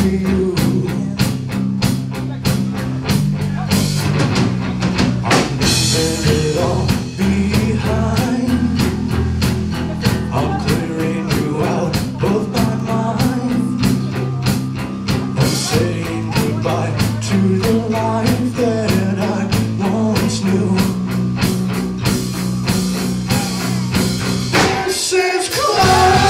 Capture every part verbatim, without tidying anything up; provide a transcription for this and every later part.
you. I'm leaving it all behind. I'm clearing you out of my mind. I'm saying goodbye to the life that I once knew. This is closure.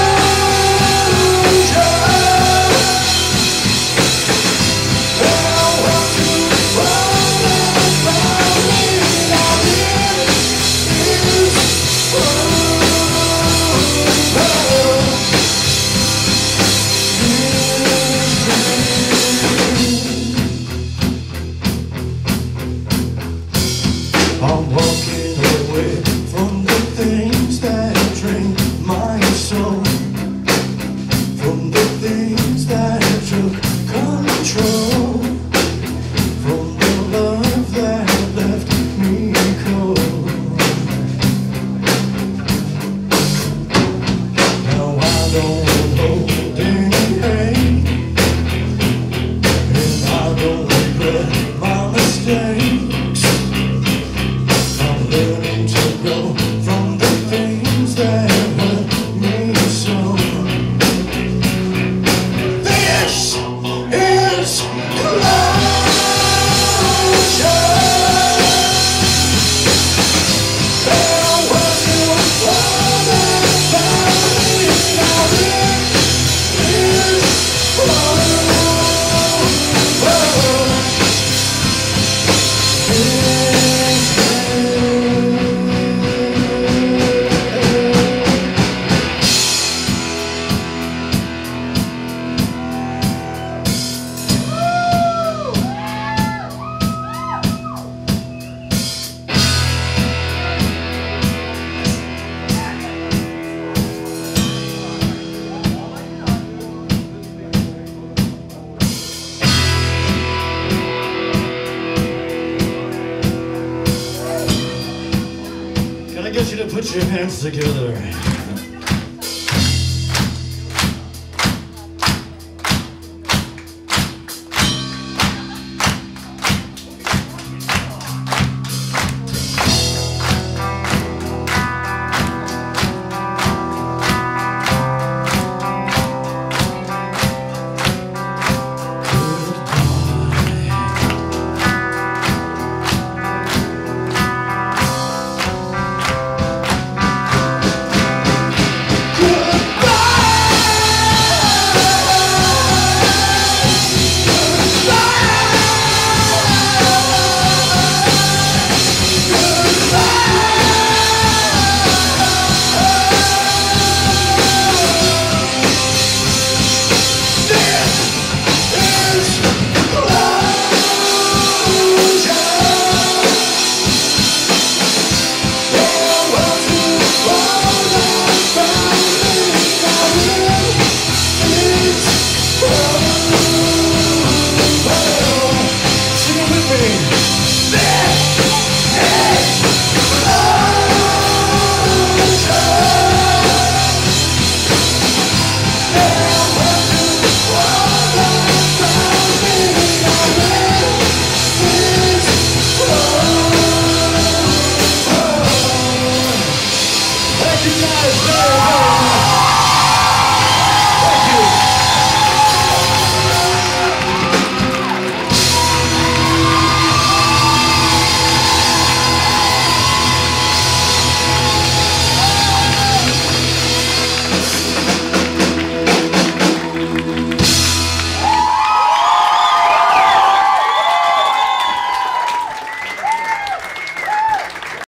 I'm walking away from the things that drain my soul, from the things that took control, from the love that left me cold. Now I don't hold any hate, and I don't regret my mistakes. Learning to go from the things that hurt me so. This is closure. There wasn't one about me. Now this is closure. Can I get you to put your hands together?